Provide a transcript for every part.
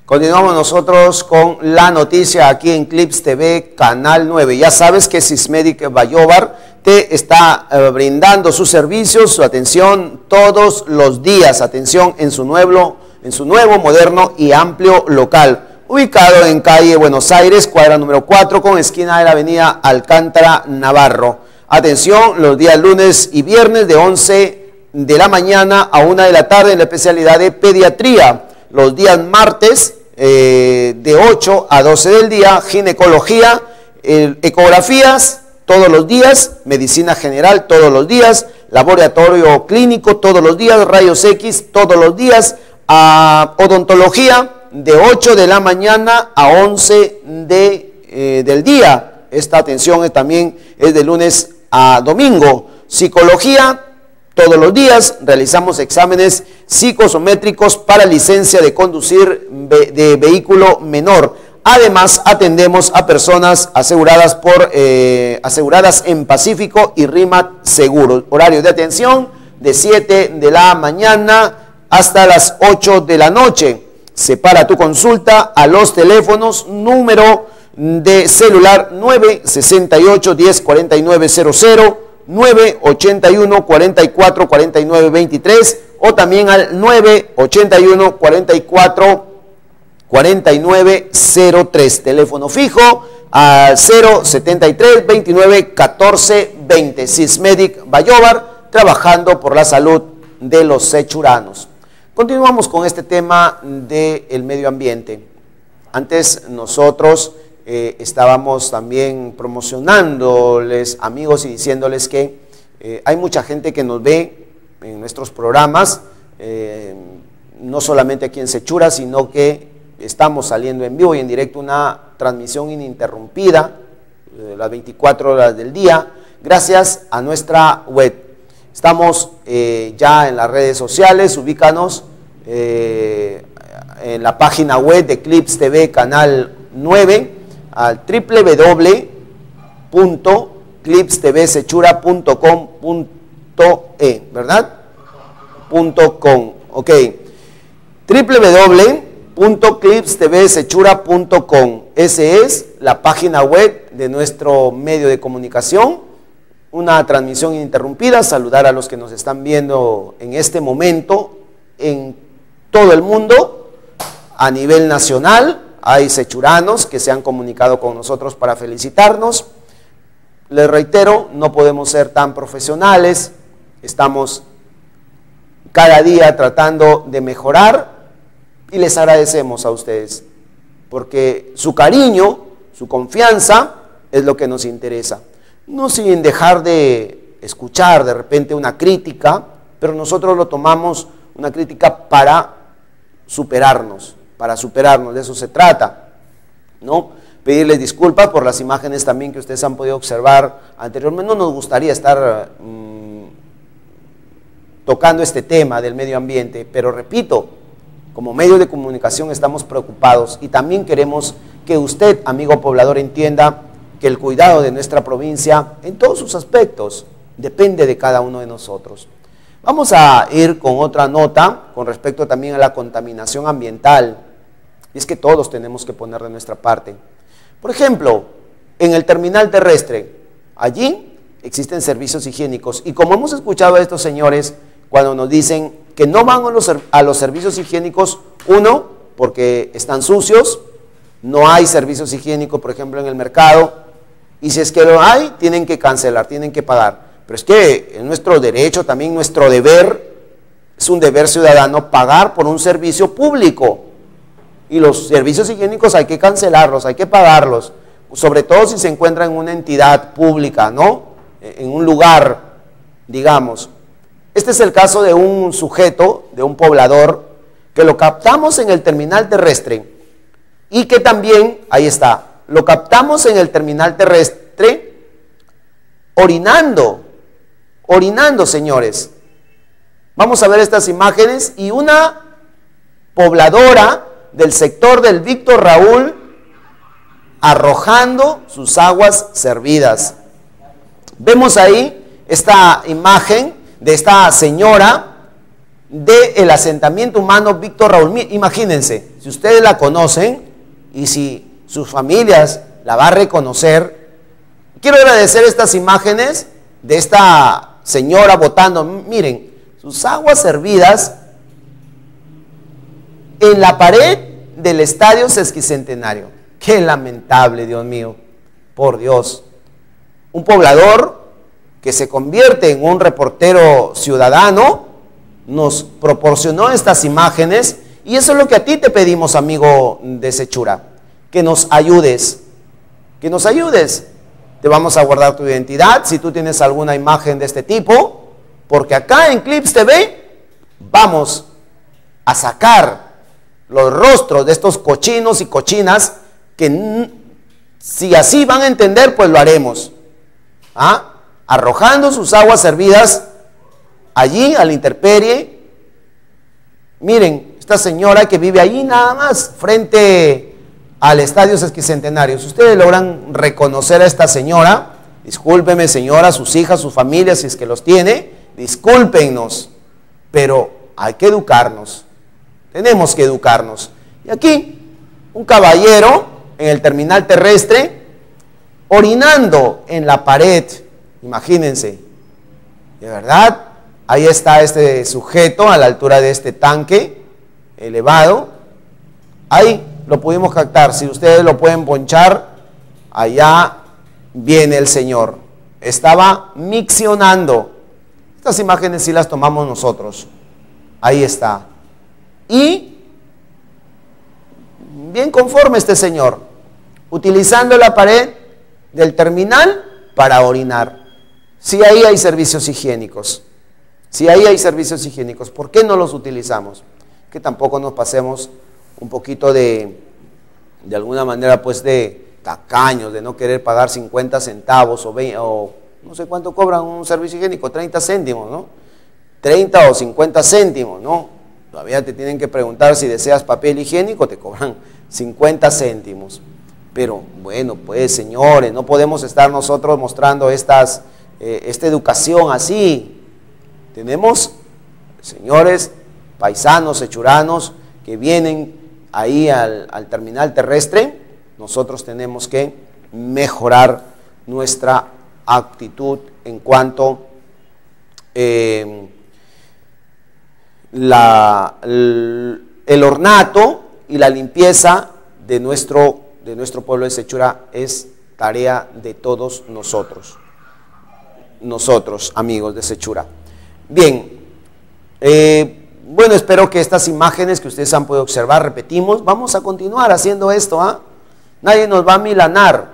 Continuamos nosotros con la noticia aquí en Clips TV, Canal 9. Ya sabes que Sismedic Bayobar te está brindando sus servicios, su atención todos los días. Atención en su nuevo, moderno y amplio local. Ubicado en calle Buenos Aires, cuadra número 4, con esquina de la avenida Alcántara Navarro. Atención los días lunes y viernes de 11 de la mañana a 1 de la tarde en la especialidad de pediatría. Los días martes de 8 a 12 del día, ginecología, ecografías todos los días, medicina general todos los días, laboratorio clínico todos los días, rayos X todos los días, odontología de 8 de la mañana a 11 del día. Esta atención también es de lunes a domingo. Psicología todos los días, realizamos exámenes psicosométricos para licencia de conducir de vehículo menor. Además, atendemos a personas aseguradas en Pacífico y RIMAT Seguros. Horario de atención de 7 de la mañana hasta las 8 de la noche. Separa tu consulta a los teléfonos número de celular 968 10 49 00, 981 44 49 23 o también al 981 44 49 03. Teléfono fijo al 073 29 14 20. Sismedic Bayobar, trabajando por la salud de los sechuranos. Continuamos con este tema del medio ambiente. Antes nosotros estábamos también promocionándoles, amigos, y diciéndoles que hay mucha gente que nos ve en nuestros programas, no solamente aquí en Sechura, sino que estamos saliendo en vivo y en directo, una transmisión ininterrumpida, las 24 horas del día, gracias a nuestra web. Estamos ya en las redes sociales, ubícanos en la página web de Clips TV Canal 9, al www.clipstvsechura.com.e, ¿verdad? .com, ok. www.clipstvsechura.com. Esa es la página web de nuestro medio de comunicación. Una transmisión ininterrumpida. Saludar a los que nos están viendo en este momento en todo el mundo, a nivel nacional. Hay sechuranos que se han comunicado con nosotros para felicitarnos. Les reitero, no podemos ser tan profesionales, estamos cada día tratando de mejorar y les agradecemos a ustedes, porque su cariño, su confianza es lo que nos interesa. No sin dejar de escuchar de repente una crítica, pero nosotros lo tomamos una crítica para superarnos, de eso se trata, ¿no? Pedirles disculpas por las imágenes también que ustedes han podido observar anteriormente. No nos gustaría estar tocando este tema del medio ambiente, pero repito, como medio de comunicación estamos preocupados y también queremos que usted, amigo poblador, entienda que el cuidado de nuestra provincia en todos sus aspectos depende de cada uno de nosotros. Vamos a ir con otra nota con respecto también a la contaminación ambiental. Y es que todos tenemos que poner de nuestra parte. Por ejemplo, en el terminal terrestre, allí existen servicios higiénicos. Y como hemos escuchado a estos señores cuando nos dicen que no van a los servicios higiénicos, uno, porque están sucios, no hay servicios higiénicos, por ejemplo, en el mercado. Y si es que lo hay, tienen que cancelar, tienen que pagar. Pero es que es nuestro derecho, también nuestro deber, es un deber ciudadano pagar por un servicio público. Y los servicios higiénicos hay que cancelarlos, hay que pagarlos, sobre todo si se encuentra en una entidad pública, ¿no? En un lugar, digamos. Este es el caso de un sujeto, de un poblador, que lo captamos en el terminal terrestre y que también, ahí está, lo captamos en el terminal terrestre orinando, señores. Vamos a ver estas imágenes y una pobladora del sector del Víctor Raúl arrojando sus aguas servidas. Vemos ahí esta imagen de esta señora del asentamiento humano Víctor Raúl. Imagínense, si ustedes la conocen y si sus familias la van a reconocer, quiero agradecer estas imágenes de esta señora botando. Miren, sus aguas servidas en la pared del Estadio Sesquicentenario. Qué lamentable, Dios mío, por Dios. Un poblador que se convierte en un reportero ciudadano nos proporcionó estas imágenes, y eso es lo que a ti te pedimos, amigo de Sechura, que nos ayudes, que nos ayudes. Te vamos a guardar tu identidad si tú tienes alguna imagen de este tipo, porque acá en Clips TV vamos a sacar los rostros de estos cochinos y cochinas que, si así van a entender, pues lo haremos. Arrojando sus aguas servidas allí a la intemperie. Miren, esta señora que vive allí nada más frente al Estadio Sesquicentenario. Si ustedes logran reconocer a esta señora, discúlpeme, señora, sus hijas, sus familias, si es que los tiene, discúlpenos, pero hay que educarnos. Tenemos que educarnos. Y aquí, un caballero en el terminal terrestre, orinando en la pared. Imagínense, de verdad, ahí está este sujeto a la altura de este tanque elevado. Ahí lo pudimos captar. Si ustedes lo pueden ponchar, allá viene el señor. Estaba miccionando. Estas imágenes sí las tomamos nosotros. Ahí está. Y bien conforme este señor, utilizando la pared del terminal para orinar. Si ahí hay servicios higiénicos, si ahí hay servicios higiénicos, ¿por qué no los utilizamos? Que tampoco nos pasemos un poquito de alguna manera, pues, de tacaños, de no querer pagar 50 centavos o 20, o no sé cuánto cobran un servicio higiénico, 30 céntimos, ¿no? 30 o 50 céntimos, ¿no? Todavía te tienen que preguntar si deseas papel higiénico, te cobran 50 céntimos. Pero bueno, pues señores, no podemos estar nosotros mostrando esta educación así. Tenemos, señores, paisanos, sechuranos, que vienen ahí al terminal terrestre. Nosotros tenemos que mejorar nuestra actitud en cuanto el ornato y la limpieza de nuestro pueblo de Sechura es tarea de todos nosotros, amigos de Sechura. Bien, bueno, espero que estas imágenes que ustedes han podido observar, repetimos, vamos a continuar haciendo esto. Nadie nos va a milanar,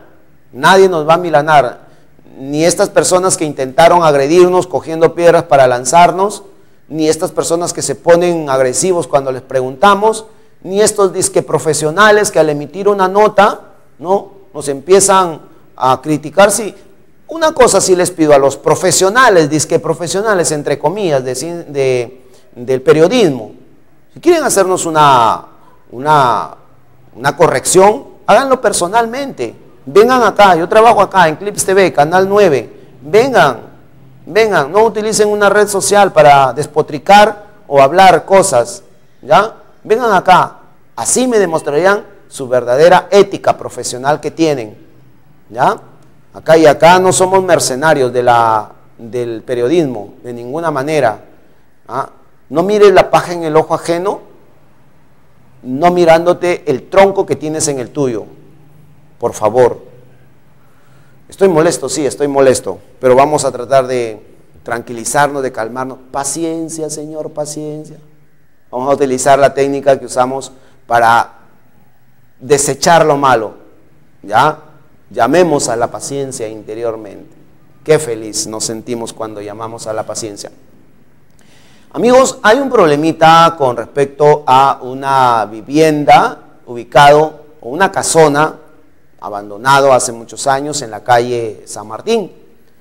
ni estas personas que intentaron agredirnos cogiendo piedras para lanzarnos, ni estas personas que se ponen agresivos cuando les preguntamos, ni estos disque profesionales que al emitir una nota, ¿no?, nos empiezan a criticar. Sí, una cosa sí les pido a los profesionales, disque profesionales, entre comillas, del periodismo: si quieren hacernos una corrección, háganlo personalmente. Vengan acá, yo trabajo acá en Clips TV, Canal 9, vengan, no utilicen una red social para despotricar o hablar cosas, ¿ya? Vengan acá, así me demostrarían su verdadera ética profesional que tienen, ¿ya? Acá y acá no somos mercenarios del periodismo, de ninguna manera. No mires la paja en el ojo ajeno, no mirándote el tronco que tienes en el tuyo, por favor. Estoy molesto, sí, estoy molesto, pero vamos a tratar de tranquilizarnos, de calmarnos. Paciencia, Señor, paciencia. Vamos a utilizar la técnica que usamos para desechar lo malo, ¿ya? Llamemos a la paciencia interiormente. Qué feliz nos sentimos cuando llamamos a la paciencia. Amigos, hay un problemita con respecto a una vivienda ubicado, o una casona abandonado hace muchos años en la calle San Martín.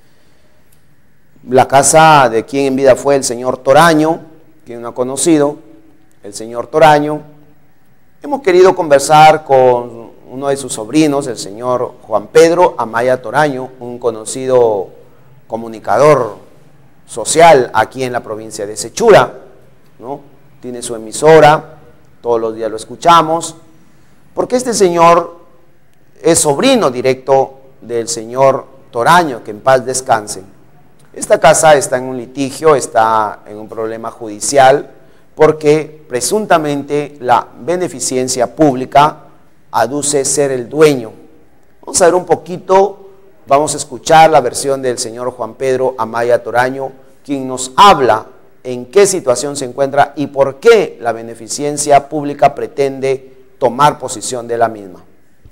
La casa de quien en vida fue el señor Toraño, quien no ha conocido, el señor Toraño. Hemos querido conversar con uno de sus sobrinos, el señor Juan Pedro Amaya Toraño, un conocido comunicador social aquí en la provincia de Sechura. ¿no? Tiene su emisora, todos los días lo escuchamos, porque este señor es sobrino directo del señor Toraño, que en paz descanse. Esta casa está en un litigio, está en un problema judicial, porque presuntamente la beneficencia pública aduce ser el dueño. Vamos a ver un poquito, vamos a escuchar la versión del señor Juan Pedro Amaya Toraño, quien nos habla en qué situación se encuentra y por qué la beneficencia pública pretende tomar posición de la misma.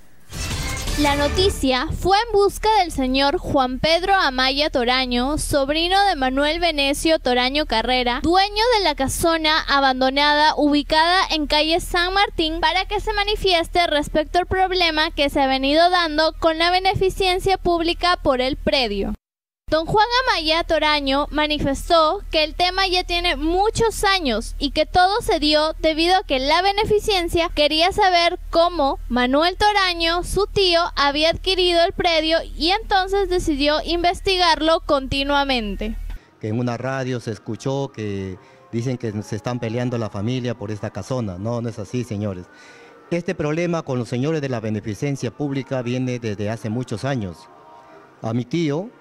La noticia fue en busca del señor Juan Pedro Amaya Toraño, sobrino de Manuel Venecio Toraño Carrera, dueño de la casona abandonada ubicada en calle San Martín, para que se manifieste respecto al problema que se ha venido dando con la beneficencia pública por el predio. Don Juan Amaya Toraño manifestó que el tema ya tiene muchos años y que todo se dio debido a que la beneficencia quería saber cómo Manuel Toraño, su tío, había adquirido el predio y entonces decidió investigarlo continuamente. Que en una radio se escuchó que dicen que se están peleando la familia por esta casona. No, no es así, señores. Este problema con los señores de la beneficencia pública viene desde hace muchos años. A mi tío,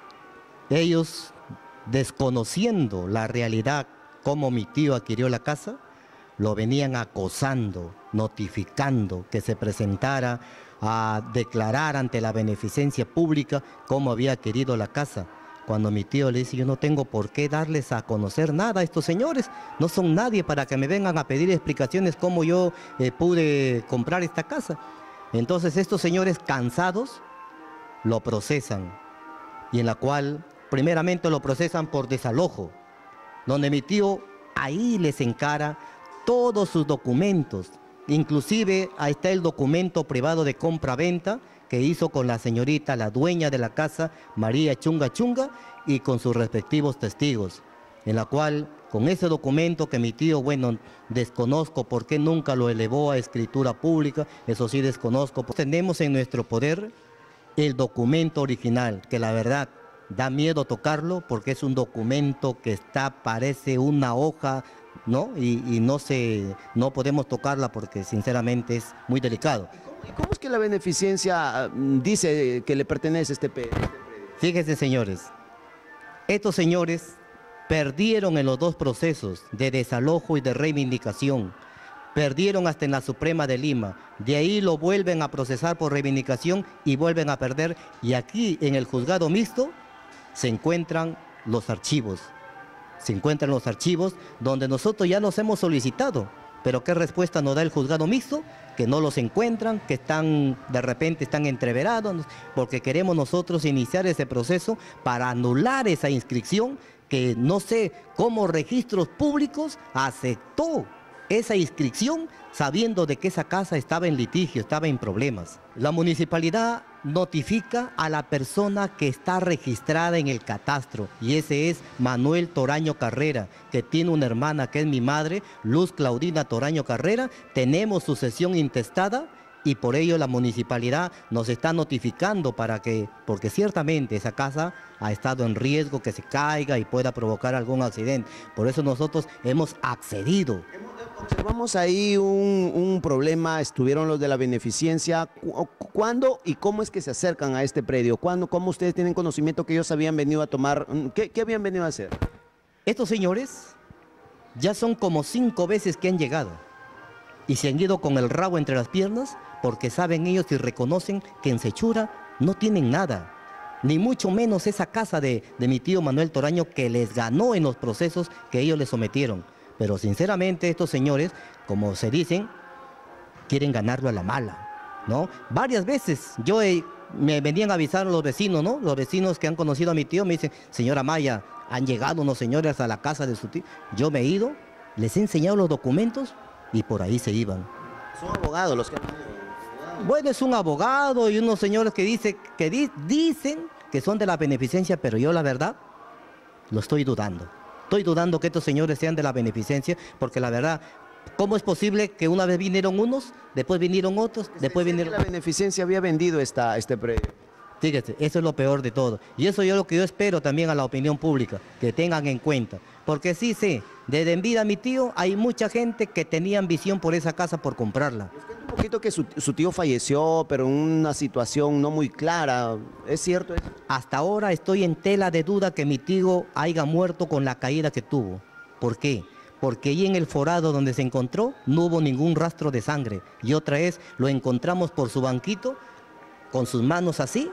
ellos, desconociendo la realidad, cómo mi tío adquirió la casa, lo venían acosando, notificando que se presentara a declarar ante la beneficencia pública cómo había adquirido la casa. Cuando mi tío le dice, yo no tengo por qué darles a conocer nada a estos señores, no son nadie para que me vengan a pedir explicaciones cómo yo pude comprar esta casa. Entonces estos señores cansados lo procesan, y en la cual primeramente lo procesan por desalojo, donde mi tío ahí les encara todos sus documentos, inclusive ahí está el documento privado de compra-venta que hizo con la señorita, la dueña de la casa, María Chunga Chunga, y con sus respectivos testigos, en la cual, con ese documento que mi tío, bueno, desconozco por qué nunca lo elevó a escritura pública, eso sí desconozco, tenemos en nuestro poder el documento original, que la verdad da miedo tocarlo porque es un documento que parece una hoja, ¿no? Y no podemos tocarla porque sinceramente es muy delicado. ¿Y cómo es que la beneficencia dice que le pertenece este predio? Fíjense, señores, estos señores perdieron en los dos procesos de desalojo y de reivindicación. Perdieron hasta en la Suprema de Lima, de ahí lo vuelven a procesar por reivindicación y vuelven a perder, y aquí en el juzgado mixto se encuentran los archivos, donde nosotros ya los hemos solicitado, pero ¿qué respuesta nos da el juzgado mixto? Que no los encuentran, que de repente están entreverados, porque queremos nosotros iniciar ese proceso para anular esa inscripción que no sé cómo Registros Públicos aceptó esa inscripción sabiendo de que esa casa estaba en litigio, estaba en problemas. La municipalidad notifica a la persona que está registrada en el catastro, y ese es Manuel Toraño Carrera, que tiene una hermana que es mi madre, Luz Claudina Toraño Carrera. Tenemos sucesión intestada y por ello la municipalidad nos está notificando porque ciertamente esa casa ha estado en riesgo que se caiga y pueda provocar algún accidente. Por eso nosotros hemos accedido. Observamos ahí un problema, estuvieron los de la beneficencia. ¿Cuándo y cómo es que se acercan a este predio? ¿Cómo ustedes tienen conocimiento que ellos habían venido a tomar? ¿Qué habían venido a hacer? Estos señores ya son como 5 veces que han llegado y se han ido con el rabo entre las piernas porque saben ellos y reconocen que en Sechura no tienen nada, ni mucho menos esa casa de mi tío Manuel Toraño que les ganó en los procesos que ellos les sometieron. Pero sinceramente estos señores, como se dicen, quieren ganarlo a la mala, ¿no? Varias veces me venían a avisar los vecinos, ¿no? Los vecinos que han conocido a mi tío me dicen, señora Maya, han llegado unos señores a la casa de su tío. Yo me he ido, les he enseñado los documentos y por ahí se iban. ¿Son abogados los que han venido? Bueno, es un abogado y unos señores que dicen que son de la beneficencia, pero yo la verdad lo estoy dudando. Estoy dudando que estos señores sean de la beneficencia, porque la verdad, ¿cómo es posible que una vez vinieron unos, después vinieron otros, después vinieron... La beneficencia había vendido este predio. Fíjese, eso es lo peor de todo. Y eso es lo que yo espero también a la opinión pública, que tengan en cuenta. Porque sí sé, desde en vida a mi tío, hay mucha gente que tenía ambición por esa casa, por comprarla. Es que un poquito que su tío falleció, pero en una situación no muy clara. ¿Es cierto eso? Hasta ahora estoy en tela de duda que mi tío haya muerto con la caída que tuvo. ¿Por qué? Porque ahí en el forado donde se encontró no hubo ningún rastro de sangre. Y otra vez lo encontramos por su banquito, con sus manos así,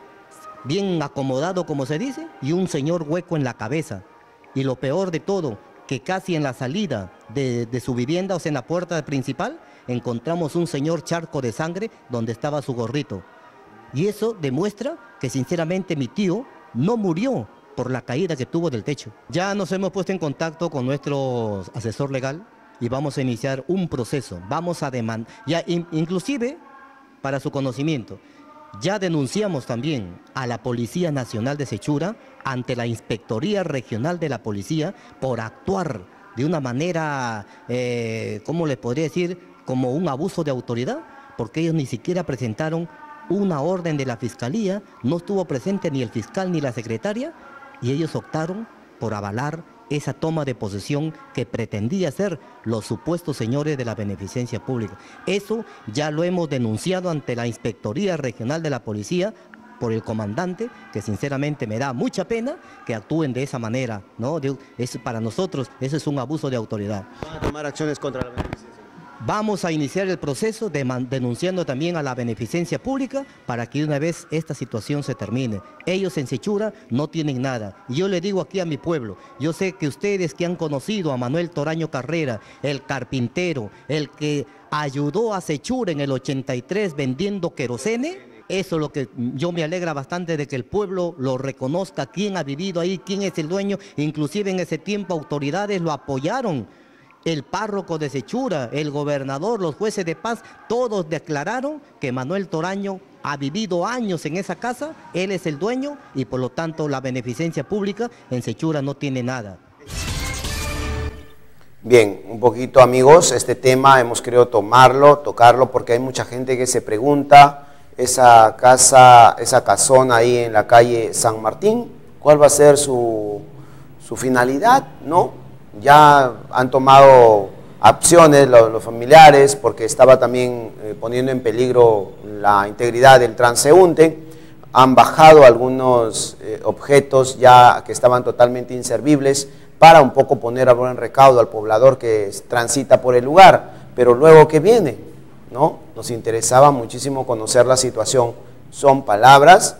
bien acomodado como se dice, y un señor hueco en la cabeza. Y lo peor de todo, que casi en la salida de su vivienda, o sea en la puerta principal, encontramos un señor charco de sangre donde estaba su gorrito. Y eso demuestra que sinceramente mi tío no murió por la caída que tuvo del techo. Ya nos hemos puesto en contacto con nuestro asesor legal y vamos a iniciar un proceso. Vamos a demandar, ya inclusive para su conocimiento, ya denunciamos también a la Policía Nacional de Sechura ante la Inspectoría Regional de la Policía por actuar de una manera, ¿cómo les podría decir? Como un abuso de autoridad, porque ellos ni siquiera presentaron una orden de la Fiscalía, no estuvo presente ni el fiscal ni la secretaria, y ellos optaron por avalar esa toma de posesión que pretendía ser los supuestos señores de la beneficencia pública. Eso ya lo hemos denunciado ante la Inspectoría Regional de la Policía por el comandante, que sinceramente me da mucha pena que actúen de esa manera, ¿no? Para nosotros eso es un abuso de autoridad. ¿Van a tomar acciones contra la beneficencia? Vamos a iniciar el proceso denunciando también a la beneficencia pública para que de una vez esta situación se termine. Ellos en Sechura no tienen nada. Y yo le digo aquí a mi pueblo, yo sé que ustedes que han conocido a Manuel Toraño Carrera, el carpintero, el que ayudó a Sechura en el 83 vendiendo querosene, eso es lo que yo me alegra bastante de que el pueblo lo reconozca, quién ha vivido ahí, quién es el dueño. Inclusive en ese tiempo autoridades lo apoyaron. El párroco de Sechura, el gobernador, los jueces de paz, todos declararon que Manuel Toraño ha vivido años en esa casa, él es el dueño y por lo tanto la beneficencia pública en Sechura no tiene nada. Bien, un poquito amigos, este tema hemos querido tocarlo porque hay mucha gente que se pregunta, esa casa, esa casona ahí en la calle San Martín, ¿cuál va a ser su finalidad? ¿No? Ya han tomado acciones los familiares porque estaba también poniendo en peligro la integridad del transeúnte. Han bajado algunos objetos ya que estaban totalmente inservibles para un poco poner a buen recaudo al poblador que transita por el lugar. Pero luego, ¿qué viene? ¿No? Nos interesaba muchísimo conocer la situación. Son palabras,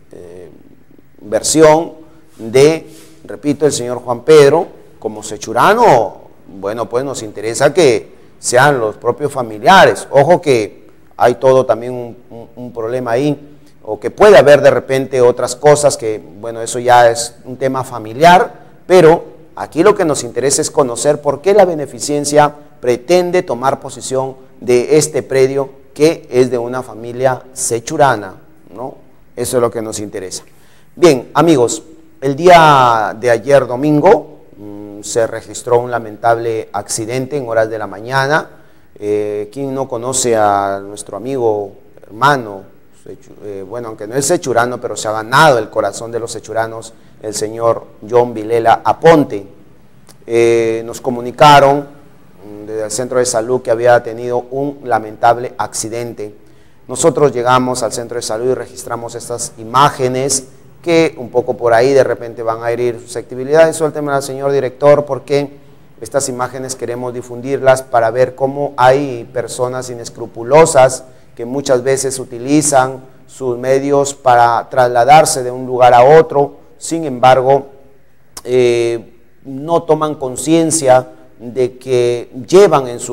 versión de, repito, el señor Juan Pedro. Como sechurano, bueno, pues nos interesa que sean los propios familiares. Ojo que hay todo también un problema ahí, o que puede haber de repente otras cosas que, bueno, eso ya es un tema familiar, pero aquí lo que nos interesa es conocer por qué la beneficencia pretende tomar posesión de este predio que es de una familia sechurana, ¿no? Eso es lo que nos interesa. Bien, amigos, el día de ayer domingo, se registró un lamentable accidente en horas de la mañana. ¿Quién no conoce a nuestro amigo, hermano, bueno, aunque no es sechurano, pero se ha ganado el corazón de los sechuranos, el señor John Vilela Aponte? Nos comunicaron desde el centro de salud que había tenido un lamentable accidente. Nosotros llegamos al centro de salud y registramos estas imágenes que un poco por ahí de repente van a herir susceptibilidades. Suélteme al señor director porque estas imágenes queremos difundirlas para ver cómo hay personas inescrupulosas que muchas veces utilizan sus medios para trasladarse de un lugar a otro, sin embargo, no toman conciencia de que llevan en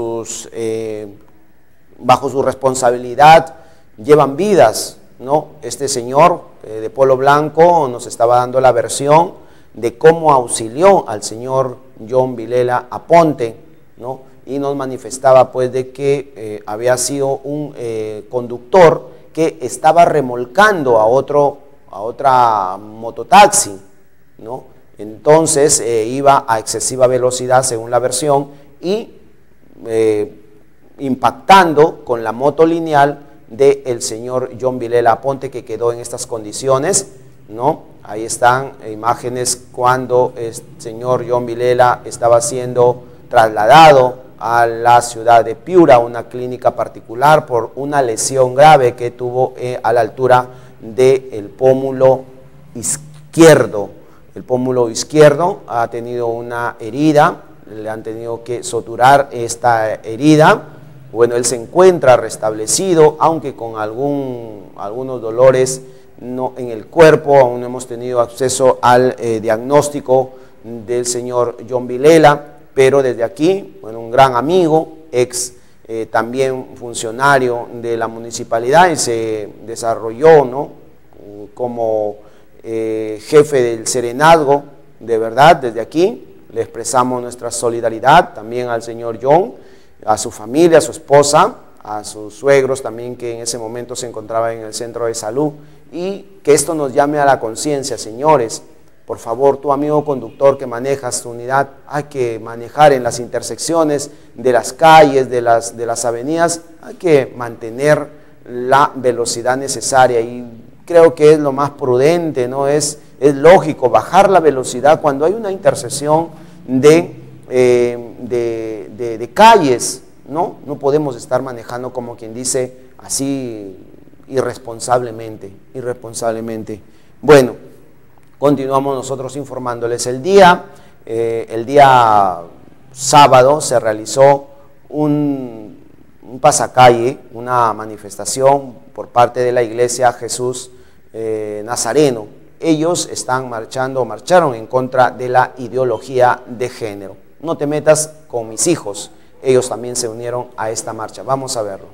bajo su responsabilidad, llevan vidas, ¿no? Este señor de polo blanco nos estaba dando la versión de cómo auxilió al señor John Vilela Aponte, ¿no? Y nos manifestaba pues de que había sido un conductor que estaba remolcando a otra mototaxi, ¿no? Entonces iba a excesiva velocidad según la versión y impactando con la moto lineal del señor John Vilela Aponte, que quedó en estas condiciones, ¿no? Ahí están imágenes cuando el señor John Vilela estaba siendo trasladado a la ciudad de Piura, una clínica particular, por una lesión grave que tuvo a la altura del pómulo izquierdo. El pómulo izquierdo ha tenido una herida, le han tenido que suturar esta herida. Bueno, él se encuentra restablecido, aunque con algunos dolores en el cuerpo. Aún no hemos tenido acceso al diagnóstico del señor John Vilela, pero desde aquí, bueno, un gran amigo, también funcionario de la municipalidad, y se desarrolló, ¿no?, como jefe del serenazgo. De verdad, desde aquí le expresamos nuestra solidaridad también al señor John, a su familia, a su esposa, a sus suegros también, que en ese momento se encontraban en el centro de salud, y que esto nos llame a la conciencia, señores. Por favor, tu amigo conductor que manejas tu unidad, hay que manejar en las intersecciones de las calles, de las avenidas, hay que mantener la velocidad necesaria, y creo que es lo más prudente, ¿no? Es lógico bajar la velocidad cuando hay una intersección de calles, ¿no? No podemos estar manejando, como quien dice, así irresponsablemente. Bueno, continuamos nosotros informándoles. El día sábado se realizó un pasacalle, una manifestación por parte de la Iglesia Jesús Nazareno. Ellos marcharon en contra de la ideología de género. No te metas con mis hijos. Ellos también se unieron a esta marcha. Vamos a verlo.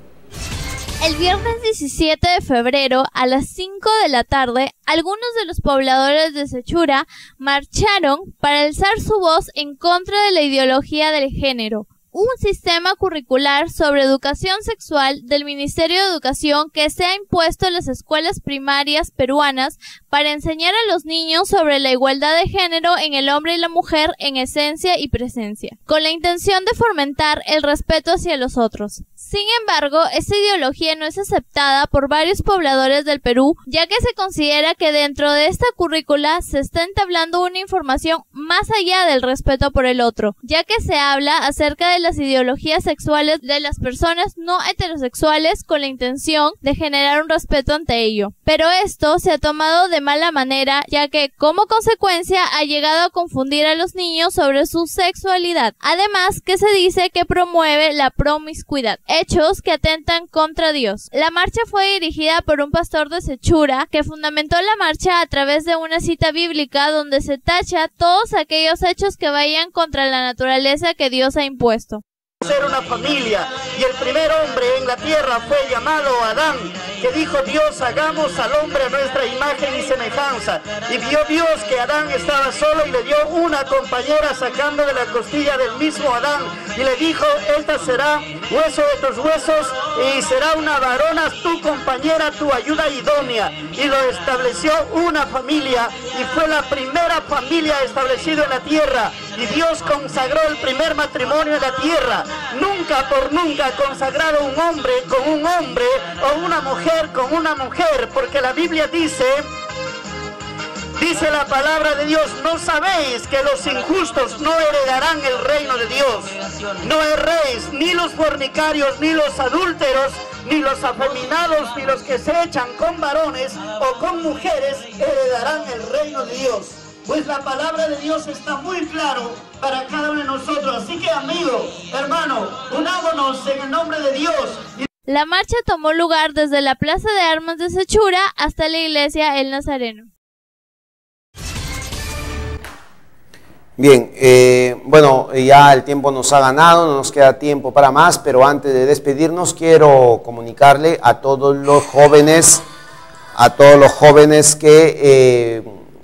El viernes 17 de febrero a las 5 de la tarde, algunos de los pobladores de Sechura marcharon para alzar su voz en contra de la ideología del género, un sistema curricular sobre educación sexual del Ministerio de Educación que se ha impuesto en las escuelas primarias peruanas para enseñar a los niños sobre la igualdad de género en el hombre y la mujer en esencia y presencia, con la intención de fomentar el respeto hacia los otros. Sin embargo, esta ideología no es aceptada por varios pobladores del Perú, ya que se considera que dentro de esta currícula se está entablando una información más allá del respeto por el otro, ya que se habla acerca de las ideologías sexuales de las personas no heterosexuales con la intención de generar un respeto ante ello. Pero esto se ha tomado de mala manera, ya que como consecuencia ha llegado a confundir a los niños sobre su sexualidad. Además, que se dice que promueve la promiscuidad, hechos que atentan contra Dios. La marcha fue dirigida por un pastor de Sechura, que fundamentó la marcha a través de una cita bíblica donde se tacha todos aquellos hechos que vayan contra la naturaleza que Dios ha impuesto. Ser una familia, y el primer hombre en la tierra fue llamado Adán, que dijo Dios: hagamos al hombre a nuestra imagen y semejanza. Y vio Dios que Adán estaba solo y le dio una compañera sacando de la costilla del mismo Adán, y le dijo: esta será hueso de tus huesos y será una varona, tu compañera, tu ayuda idónea. Y lo estableció una familia, y fue la primera familia establecida en la tierra, y Dios consagró el primer matrimonio en la tierra. Nunca por nunca consagrado un hombre con un hombre o una mujer con una mujer, porque la Biblia dice la palabra de Dios: ¿no sabéis que los injustos no heredarán el reino de Dios? No erréis, ni los fornicarios, ni los adúlteros, ni los afeminados, ni los que se echan con varones o con mujeres heredarán el reino de Dios. Pues la palabra de Dios está muy claro para cada uno de nosotros. Así que, amigo, hermano, unámonos en el nombre de Dios. La marcha tomó lugar desde la Plaza de Armas de Sechura hasta la Iglesia El Nazareno. Bien, bueno, ya el tiempo nos ha ganado, no nos queda tiempo para más, pero antes de despedirnos quiero comunicarle a todos los jóvenes que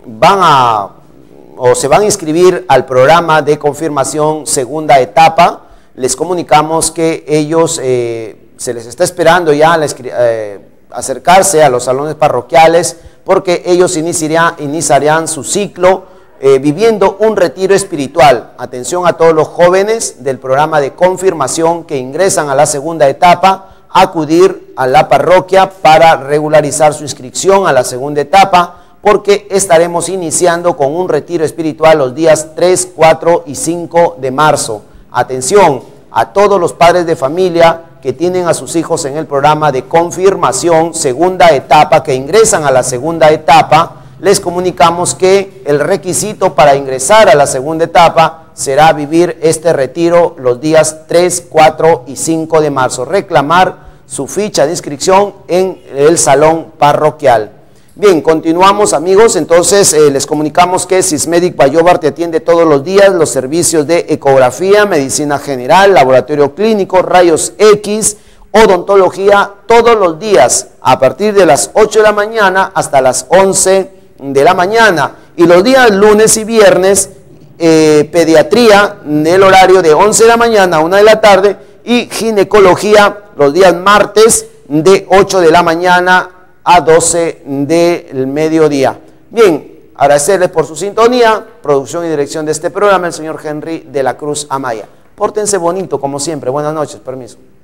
se van a inscribir al programa de confirmación segunda etapa. Les comunicamos que ellos se les está esperando ya acercarse a los salones parroquiales, porque ellos iniciarían su ciclo viviendo un retiro espiritual. Atención a todos los jóvenes del programa de confirmación que ingresan a la segunda etapa. acudir a la parroquia para regularizar su inscripción a la segunda etapa, porque estaremos iniciando con un retiro espiritual los días 3, 4 y 5 de marzo. Atención a todos los padres de familia que tienen a sus hijos en el programa de confirmación, segunda etapa, que ingresan a la segunda etapa. Les comunicamos que el requisito para ingresar a la segunda etapa será vivir este retiro los días 3, 4 y 5 de marzo. Reclamar su ficha de inscripción en el salón parroquial. Bien, continuamos, amigos. Entonces les comunicamos que Sismedic Bayobar te atiende todos los días los servicios de ecografía, medicina general, laboratorio clínico, rayos X, odontología, todos los días a partir de las 8 de la mañana hasta las 11 de la mañana. Y los días lunes y viernes, pediatría del horario de 11 de la mañana a 1 de la tarde y ginecología los días martes de 8 de la mañana a 12 del mediodía. Bien, agradecerles por su sintonía, producción y dirección de este programa, el señor Henry de la Cruz Amaya. Pórtense bonito, como siempre. Buenas noches, permiso.